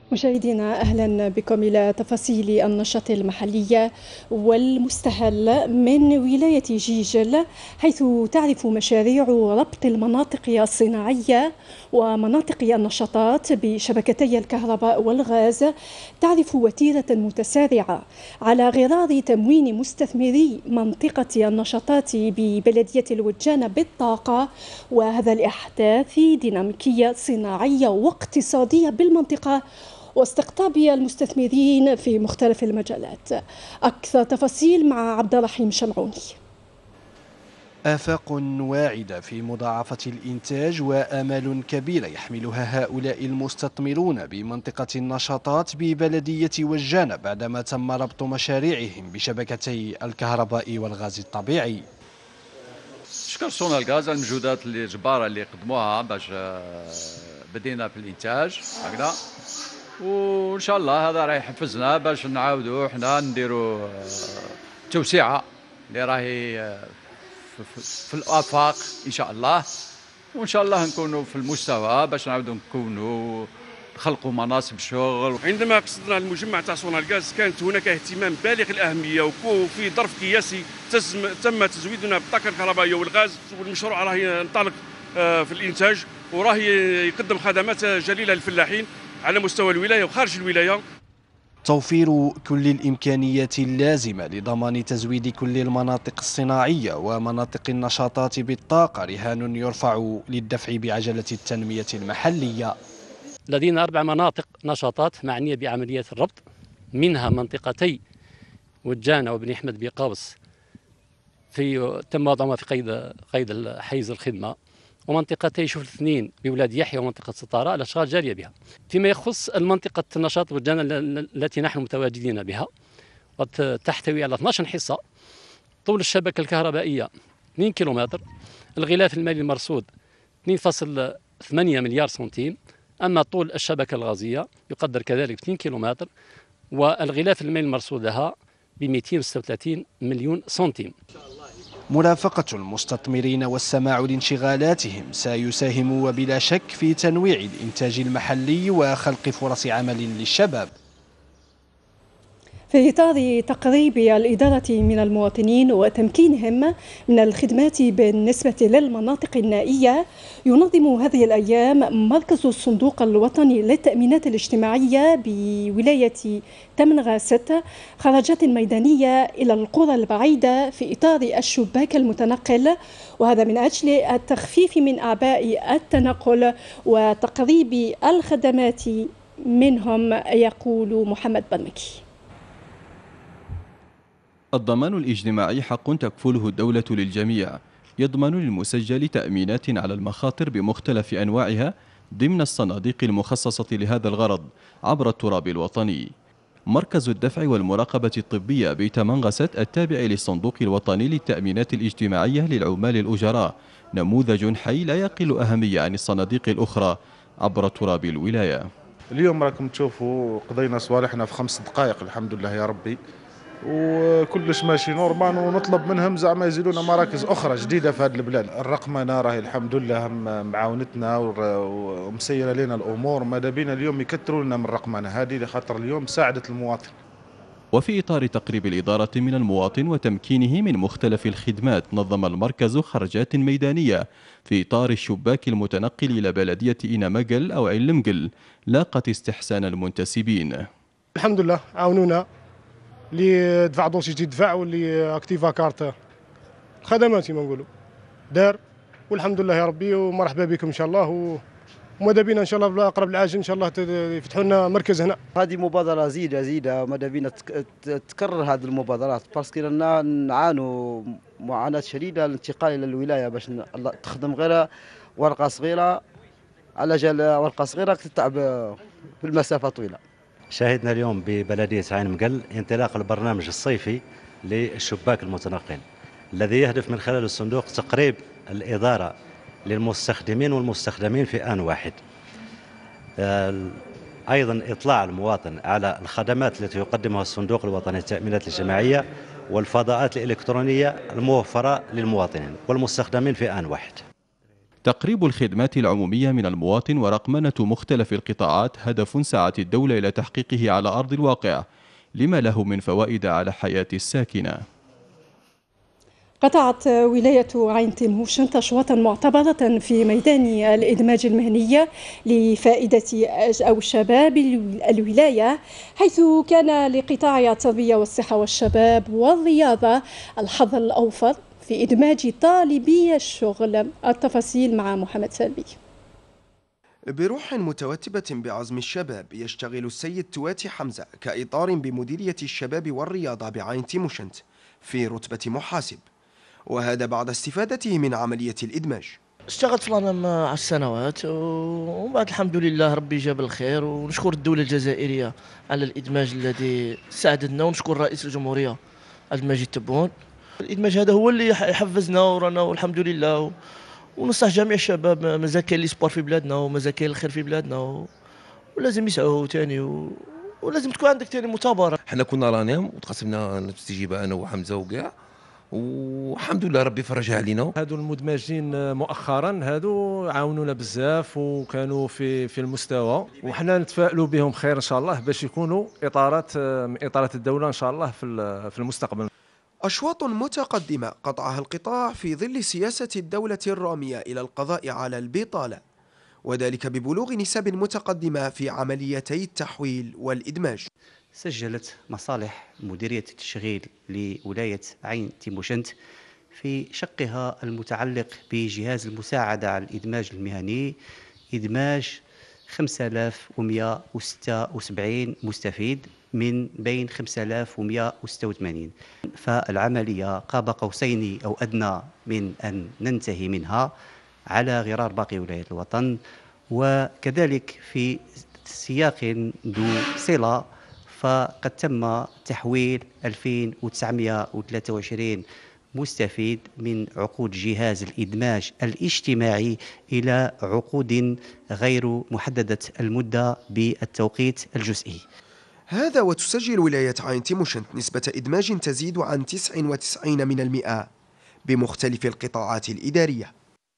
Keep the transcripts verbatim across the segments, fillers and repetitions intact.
مشاهدينا أهلا بكم إلى تفاصيل النشاط المحلية والمستهل من ولاية جيجل، حيث تعرف مشاريع ربط المناطق الصناعية ومناطق النشاطات بشبكتي الكهرباء والغاز تعرف وتيرة متسارعة على غرار تموين مستثمري منطقة النشاطات ببلدية الوجان بالطاقة، وهذا الإحداث ديناميكية صناعية واقتصادية بالمنطقة واستقطاب المستثمرين في مختلف المجالات. أكثر تفاصيل مع عبد الرحيم شمعوني. آفاق واعدة في مضاعفة الإنتاج وآمال كبيرة يحملها هؤلاء المستثمرون بمنطقة النشاطات ببلدية وجان بعدما تم ربط مشاريعهم بشبكتي الكهرباء والغاز الطبيعي. شكر سونا الغاز على المجهودات اللي جبارة اللي قدموها باش بدينا في الإنتاج هكذا، وإن شاء الله هذا راح يحفزنا باش نعاودوا حنا نديروا توسعة اللي راهي في الآفاق إن شاء الله، وإن شاء الله نكونوا في المستوى باش نعاودوا نكونوا نخلقوا مناصب شغل. عندما قصدنا المجمع تاع سونا الغاز كانت هناك اهتمام بالغ الأهمية، وفي ظرف قياسي تم تزويدنا بالطاقة الكهربائية والغاز، والمشروع راه ينطلق في الإنتاج وراه يقدم خدمات جليلة للفلاحين على مستوى الولاية وخارج الولاية. توفير كل الإمكانيات اللازمة لضمان تزويد كل المناطق الصناعية ومناطق النشاطات بالطاقة رهان يرفع للدفع بعجلة التنمية المحلية. لدينا أربع مناطق نشاطات معنية بعملية الربط، منها منطقتي وجانة وبني أحمد بقوس في تم وضعها في قيد قيد حيز الخدمة، ومنطقتي شوف الاثنين بولاد يحيى ومنطقة سطارة الأشغال جارية بها. فيما يخص المنطقة النشاط وجانة التي نحن متواجدين بها وتحتوي على اثنعش حصة، طول الشبكة الكهربائية اثنين كيلومتر، الغلاف المالي المرصود اثنين فاصلة ثمانية مليار سنتيم، أما طول الشبكة الغازية يقدر كذلك اثنين كيلومتر، والغلاف المالي المرصود لها ب مئتين وستة وثلاثين مليون سنتيم. مرافقة المستثمرين والسماع لانشغالاتهم سيساهم وبلا شك في تنويع الإنتاج المحلي وخلق فرص عمل للشباب. في إطار تقريب الإدارة من المواطنين وتمكينهم من الخدمات بالنسبة للمناطق النائية، ينظم هذه الأيام مركز الصندوق الوطني للتأمينات الاجتماعية بولاية تمنغاسة خرجات ميدانية إلى القرى البعيدة في إطار الشباك المتنقل، وهذا من أجل التخفيف من أعباء التنقل وتقريب الخدمات منهم، يقول محمد بنمكي. الضمان الاجتماعي حق تكفله الدولة للجميع، يضمن للمسجل تأمينات على المخاطر بمختلف أنواعها ضمن الصناديق المخصصة لهذا الغرض عبر التراب الوطني. مركز الدفع والمراقبة الطبية بتمنغست التابع للصندوق الوطني للتأمينات الاجتماعية للعمال الأجراء نموذج حي لا يقل أهمية عن الصناديق الأخرى عبر تراب الولاية. اليوم راكم تشوفوا قضينا صوالحنا في خمس دقائق الحمد لله يا ربي، وكلش ماشي نورمال، ونطلب منهم زعما يزيدونا مراكز اخرى جديده في هذه البلاد. الرقمنه راهي الحمد لله معاونتنا ومسيره لنا الامور، ماذا بينا اليوم يكثروا لنا من الرقمنه هذه لخاطر اليوم ساعدت المواطن. وفي اطار تقريب الاداره من المواطن وتمكينه من مختلف الخدمات، نظم المركز خرجات ميدانيه في اطار الشباك المتنقل الى بلديه إنامقل او علمقل لاقت استحسان المنتسبين. الحمد لله عاونونا اللي دفع دوسيتي دفع واللي اكتيفا كارت خدمات كما نقولوا دار، والحمد لله يا ربي ومرحبا بكم ان شاء الله، وماذا بينا ان شاء الله بالاقرب العاجل ان شاء الله يفتحوا لنا مركز هنا. هذه مبادره زيده زيده، ماذا بينا تكرر هذه المبادرات باسكو رانا نعانوا معاناه شديده الانتقال الى الولايه باش تخدم غير ورقه صغيره، على جال ورقه صغيره تتعب بالمسافه طويله. شاهدنا اليوم ببلدية عين مقل انطلاق البرنامج الصيفي للشباك المتنقل الذي يهدف من خلال الصندوق تقريب الإدارة للمستخدمين والمستخدمين في آن واحد. أيضا إطلاع المواطن على الخدمات التي يقدمها الصندوق الوطني للتأمينات الاجتماعية والفضاءات الإلكترونية الموفرة للمواطنين والمستخدمين في آن واحد. تقريب الخدمات العمومية من المواطن ورقمنة مختلف القطاعات هدف سعت الدولة إلى تحقيقه على أرض الواقع لما له من فوائد على حياة الساكنة. قطعت ولاية عين تيموشنت أشواطا معتبرة في ميدان الإدماج المهني لفائدة أو شباب الولاية، حيث كان لقطاع التربية والصحة والشباب والرياضة الحظ الأوفر في إدماج طالبي الشغل. التفاصيل مع محمد سلبي. بروح متوتبة بعزم الشباب يشتغل السيد تواتي حمزة كإطار بمديرية الشباب والرياضة بعين تيموشنت في رتبة محاسب، وهذا بعد استفادته من عملية الإدماج. اشتغلت في الأنام عشر سنوات وبعد الحمد لله ربي جاب الخير، ونشكر الدولة الجزائرية على الإدماج الذي ساعدتنا، ونشكر رئيس الجمهورية عبد المجيد تبون. الإدماج هذا هو اللي يحفزنا ورانا والحمد لله، ونصح جميع الشباب مازال كاين ليسبوار في بلادنا ومازال كاين الخير في بلادنا، ولازم يسعوا ثاني و... ولازم تكون عندك ثاني مثابرة. حنا كنا رانيم وتقسمنا الاستجابة أنا وحمزة وكاع، والحمد لله ربي فرجها علينا. هادو المدمجين مؤخرا هادو عاونونا بزاف وكانوا في في المستوى، وحنا نتفائلوا بهم خير ان شاء الله باش يكونوا اطارات من اطارات الدوله ان شاء الله في في المستقبل. أشواط متقدمة قطعها القطاع في ظل سياسة الدولة الرامية إلى القضاء على البطالة، وذلك ببلوغ نسب متقدمة في عمليتي التحويل والإدماج. سجلت مصالح مديرية التشغيل لولاية عين تيموشنت في شقها المتعلق بجهاز المساعدة على الإدماج المهني إدماج خمسة آلاف ومئة وستة وسبعين مستفيد من بين خمسة آلاف ومئة وستة وثمانين، فالعملية قاب قوسين أو أدنى من أن ننتهي منها على غرار باقي ولاية الوطن. وكذلك في سياق ذو صلة فقد تم تحويل ألفين وتسعمئة وثلاثة وعشرين مستفيد من عقود جهاز الإدماج الاجتماعي إلى عقود غير محددة المدة بالتوقيت الجزئي. هذا وتسجل ولاية عين تيموشنت نسبة إدماج تزيد عن تسعة وتسعين من المئة بمختلف القطاعات الإدارية.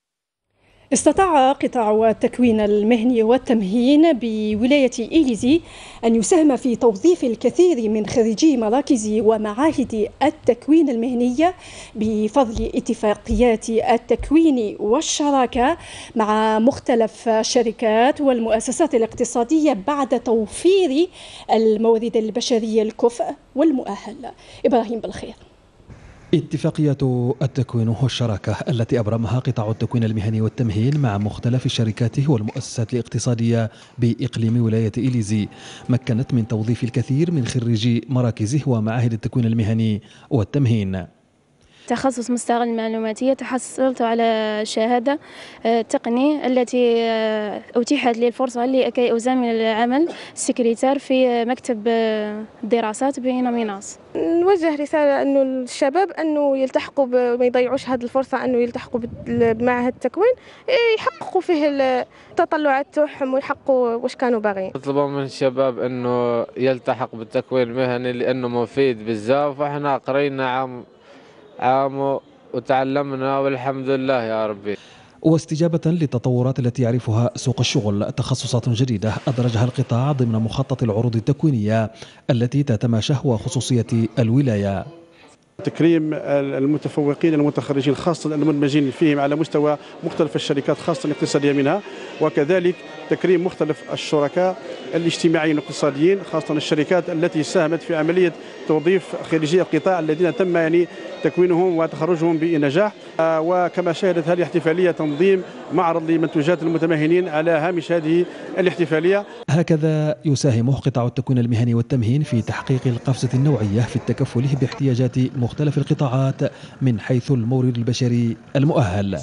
استطاع قطاع التكوين المهني والتمهين بولاية إليزي أن يساهم في توظيف الكثير من خريجي مراكز ومعاهد التكوين المهنية بفضل اتفاقيات التكوين والشراكة مع مختلف الشركات والمؤسسات الاقتصادية بعد توفير الموارد البشرية الكفء والمؤهل. إبراهيم بالخير. اتفاقية التكوين والشراكة التي أبرمها قطاع التكوين المهني والتمهين مع مختلف الشركات والمؤسسات الاقتصادية بإقليم ولاية إليزي مكنت من توظيف الكثير من خريجي مراكزه ومعاهد التكوين المهني والتمهين. تخصص مستقل المعلوماتية تحصلت على شهادة تقني التي أتيحت لي الفرصة لكي أزامن العمل سكرتير في مكتب الدراسات بنميناس. نوجه رسالة أنه الشباب أنه يلتحقوا ما يضيعوش هذه الفرصة أنه يلتحقوا بمعهد التكوين يحققوا فيه التطلعات تاعهم ويحققوا واش كانوا باغيين. نطلب من الشباب أنه يلتحق بالتكوين المهني لأنه مفيد بزاف، وإحنا قرينا عام عام وتعلمنا والحمد لله يا ربي. واستجابة للتطورات التي يعرفها سوق الشغل تخصصات جديدة أدرجها القطاع ضمن مخطط العروض التكوينية التي تتماشى وخصوصية الولاية. تكريم المتفوقين المتخرجين خاصة المدمجين فيهم على مستوى مختلف الشركات خاصة الاقتصادية منها، وكذلك تكريم مختلف الشركاء الاجتماعيين والاقتصاديين خاصة الشركات التي ساهمت في عملية توظيف خريجي القطاع الذين تم يعني تكوينهم وتخرجهم بنجاح. وكما شهدت هذه الاحتفالية تنظيم معرض لمنتوجات المتمهنين على هامش هذه الاحتفالية. هكذا يساهم قطاع التكوين المهني والتمهين في تحقيق القفزة النوعية في التكفل باحتياجات مختلف القطاعات من حيث المورد البشري المؤهل.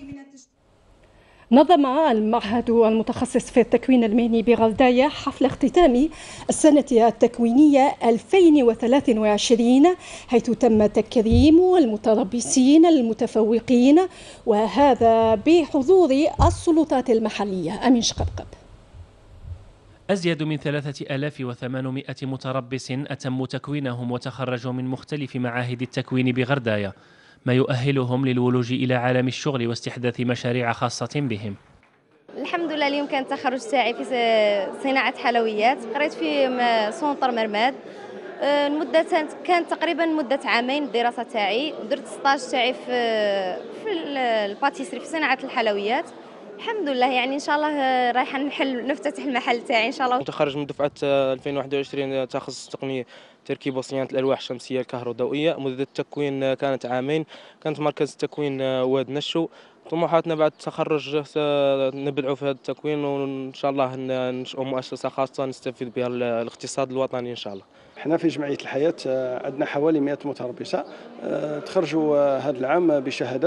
نظم المعهد المتخصص في التكوين المهني بغرداية حفل اختتام السنة التكوينية ألفين وثلاثة وعشرين، حيث تم تكريم المتربصين المتفوقين، وهذا بحضور السلطات المحلية. أمين شقبقب. أزيد من ثلاثة آلاف وثمانمئة متربص أتموا تكوينهم وتخرجوا من مختلف معاهد التكوين بغرداية، ما يؤهلهم للولوج إلى عالم الشغل واستحداث مشاريع خاصة بهم. الحمد لله اليوم كان التخرج تاعي في صناعة حلويات، قريت في سونطر مرماد. المدة كانت تقريبا مدة عامين الدراسة تاعي، درت ستاج تاعي في في الباتيسري في صناعة الحلويات. الحمد لله يعني ان شاء الله رايحه نحل نفتتح المحل تاعي ان شاء الله. متخرج من دفعه ألفين وواحد وعشرين تخصص تقنيه تركيب وصيانه الالواح الشمسيه الكهروضوئيه. مده التكوين كانت عامين، كانت مركز التكوين واد نشو. طموحاتنا بعد التخرج نبدعوا في هذا التكوين وان شاء الله ننشئوا مؤسسه خاصه نستفيد بها الاقتصاد الوطني ان شاء الله. احنا في جمعيه الحياه عندنا حوالي مئة متربصه تخرجوا هذا العام بشهاده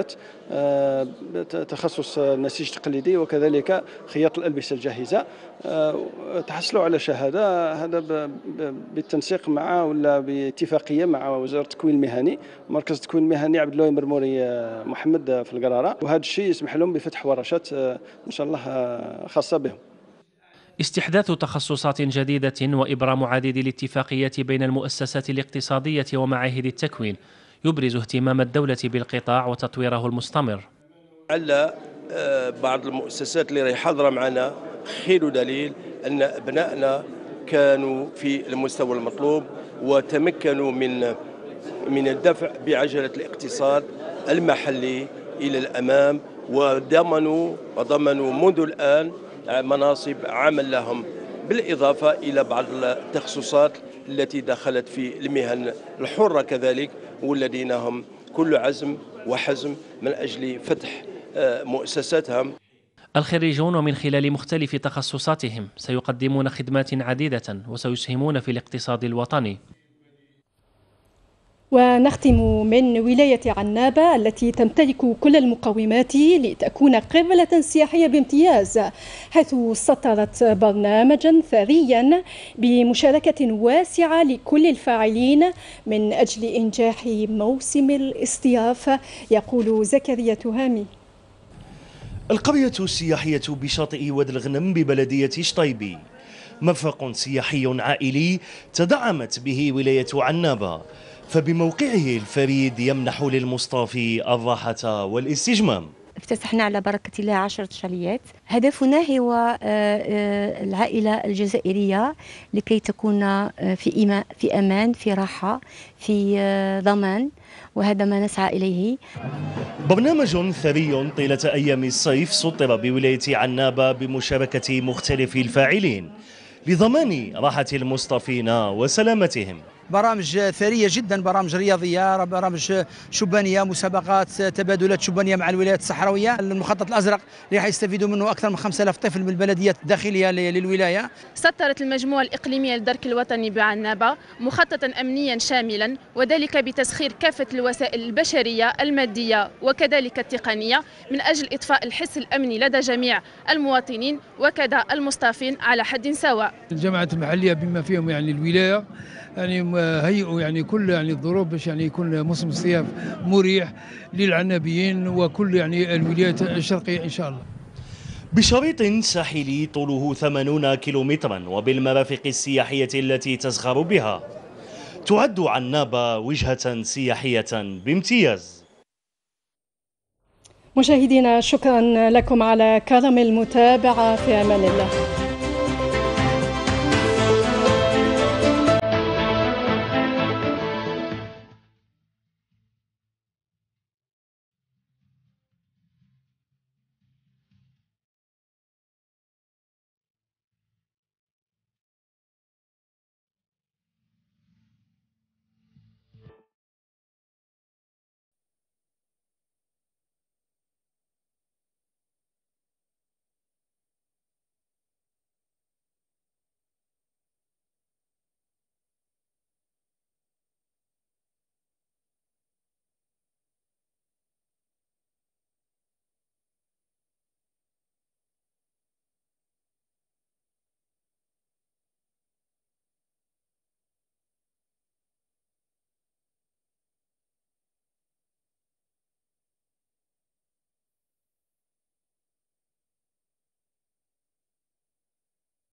تخصص النسيج التقليدي وكذلك خياط الالبسه الجاهزه. تحصلوا على شهاده هذا بالتنسيق مع ولا باتفاقيه مع وزاره التكوين المهني، مركز التكوين المهني عبد الله مرموري محمد في القراره، وهذا الشيء يسمح لهم بفتح ورشات ان شاء الله خاصه بهم. استحداث تخصصات جديدة وإبرام عديد الاتفاقيات بين المؤسسات الاقتصادية ومعاهد التكوين يبرز اهتمام الدولة بالقطاع وتطويره المستمر. على بعض المؤسسات اللي راهي حاضرة معنا خير دليل أن أبنائنا كانوا في المستوى المطلوب وتمكنوا من من الدفع بعجلة الاقتصاد المحلي إلى الأمام، وضمنوا وضمنوا منذ الآن مناصب عمل لهم، بالإضافة إلى بعض التخصصات التي دخلت في المهن الحرة كذلك، والذين هم كل عزم وحزم من أجل فتح مؤسساتهم. الخريجون ومن خلال مختلف تخصصاتهم سيقدمون خدمات عديدة وسيسهمون في الاقتصاد الوطني. ونختم من ولاية عنابة التي تمتلك كل المقومات لتكون قبلة سياحية بامتياز، حيث سطرت برنامجا ثريا بمشاركة واسعة لكل الفاعلين من أجل إنجاح موسم الاصطياف. يقول زكريا تهامي. القرية السياحية بشاطئ وادي الغنم ببلدية شطيبي مرفق سياحي عائلي تدعمت به ولاية عنابة، فبموقعه الفريد يمنح للمصطافي الراحة والاستجمام. افتتحنا على بركة الله عشرة شاليات. هدفنا هو العائلة الجزائرية لكي تكون في في أمان، في راحة، في ضمان، وهذا ما نسعى إليه. برنامج ثري طيلة أيام الصيف سطر بولاية عنابة بمشاركة مختلف الفاعلين لضمان راحة المصطافين وسلامتهم. برامج ثرية جدا، برامج رياضية، برامج شبانية، مسابقات، تبادلات شبانية مع الولايات الصحراوية. المخطط الأزرق اللي حيستفيدوا منه أكثر من خمسة آلاف طفل من البلديات الداخلية للولاية. سطرت المجموعة الإقليمية للدرك الوطني بعنابة مخططا أمنيا شاملا، وذلك بتسخير كافة الوسائل البشرية المادية وكذلك التقنية من أجل إطفاء الحس الأمني لدى جميع المواطنين وكذا المصطافين على حد سواء. الجامعات المحلية بما فيهم يعني الولاية يعني هيئوا يعني كل يعني الظروف باش يعني يكون موسم الصيف مريح للعنابيين وكل يعني الولايات الشرقية إن شاء الله. بشريط ساحلي طوله ثمانين كيلومترا وبالمرافق السياحية التي تزخر بها، تعد عنابة وجهة سياحية بامتياز. مشاهدينا شكرا لكم على كرم المتابعة، في أمان الله.